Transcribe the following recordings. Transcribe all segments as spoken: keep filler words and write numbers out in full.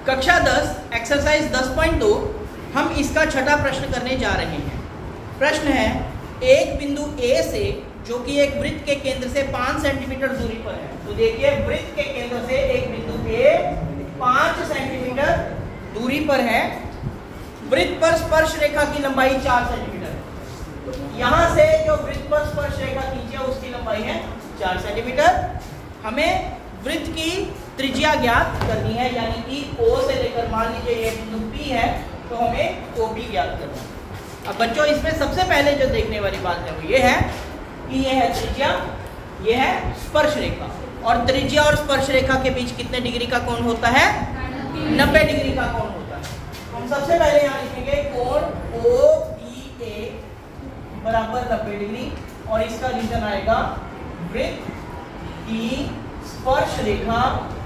कक्षा दस एक्सरसाइज दस पॉइंट दो हम इसका छठा प्रश्न करने जा रहे हैं। प्रश्न है, एक बिंदु ए से जो कि एक वृत्त के केंद्र से पाँच सेंटीमीटर दूरी पर है। तो देखिए, वृत्त के केंद्र से एक बिंदु ए पाँच सेंटीमीटर दूरी पर है। वृत्त पर स्पर्श रेखा की लंबाई चार सेंटीमीटर है। तो यहाँ से जो वृत्त पर स्पर्श रेखा खींची है उसकी लंबाई है चार सेंटीमीटर। हमें वृत्त की त्रिज्या ज्ञात करनी है, यानी कि O से लेकर मान लीजिए ये बिंदु P है तो हमें O P ज्ञात करना है। अब बच्चों, इसमें सबसे पहले जो देखने वाली बात है वो ये है कि ये है त्रिज्या, ये है स्पर्श रेखा, और त्रिज्या और स्पर्श रेखा के बीच कितने डिग्री का कोण होता है? नब्बे डिग्री का कोण होता है। हम सबसे पहले यहाँ लिखेंगे कोण O P A बराबर नब्बे डिग्री, और इसका रीजन आएगा वृत्त की स्पर्श रेखा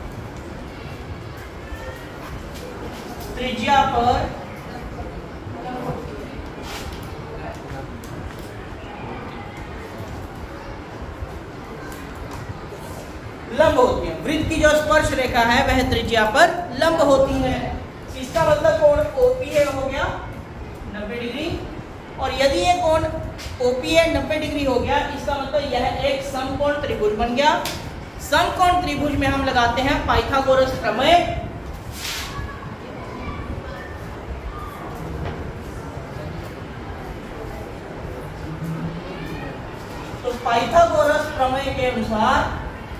त्रिज्या पर लंब होती है। वृत्त की जो स्पर्श रेखा है वह त्रिज्या पर लंब होती है। इसका मतलब कोण O P A हो गया नब्बे डिग्री, और यदि ये कोण O P A नब्बे डिग्री हो गया, इसका मतलब यह एक समकोण त्रिभुज बन गया। समकोण त्रिभुज में हम लगाते हैं पाइथागोरस प्रमेय। तो पाइथागोरस प्रमेय के अनुसार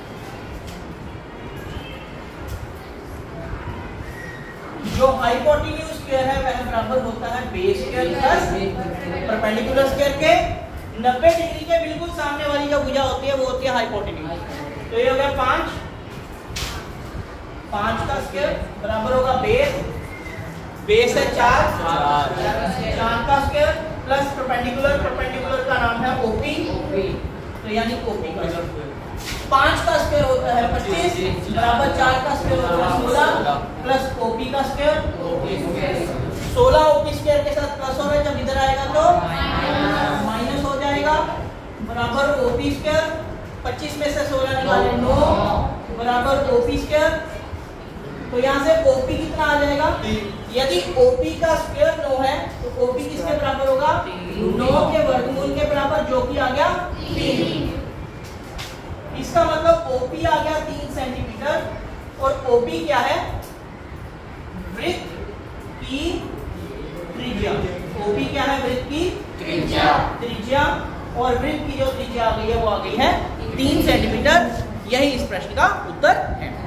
जो हाइपोटेन्यूज स्क्वायर है वह बराबर होता है base square plus perpendicular square के। नब्बे डिग्री के बिल्कुल सामने वाली जो भुजा होती है वो होती है हाइपोटेन्यूज। तो ये हो गया पांच, पांच का स्क्वायर बराबर होगा बेस, बेस है चार, चार का स्क्वायर प्लस परपेंडिकुलर, परपेंडिकुलर का नाम है ओपी, तो यानी ओपी का स्क्वायर। पांच का स्क्वायर होता है पच्चीस बराबर चार का स्क्वायर होता है सोलह प्लस ओपी का स्क्वायर। सोलह ओपी स्क्वायर के साथ प्लस हो रहा है, जब इधर आएगा तो माइनस हो जाएगा बराबर ओपी स्क्वायर। पच्चीस में से सोलह निकाले नौ बराबर ओपी स्क्वायर। तो यहाँ से ओपी कितना आ जाएगा? यदि ओपी का स्क्वायर नौ है तो ओपी किसके बराबर होगा? नौ के वर्गमूल के बराबर, जो कि आ गया तीन। इसका मतलब ओपी आ गया तीन सेंटीमीटर, और ओपी क्या है? वृत्त की त्रिज्या। ओपी क्या है? वृत्त की त्रिज्या, त्रिज्या और वृत्त की जो त्रिज्या आ गई है वो आ गई है तीन सेंटीमीटर। यही इस प्रश्न का उत्तर है।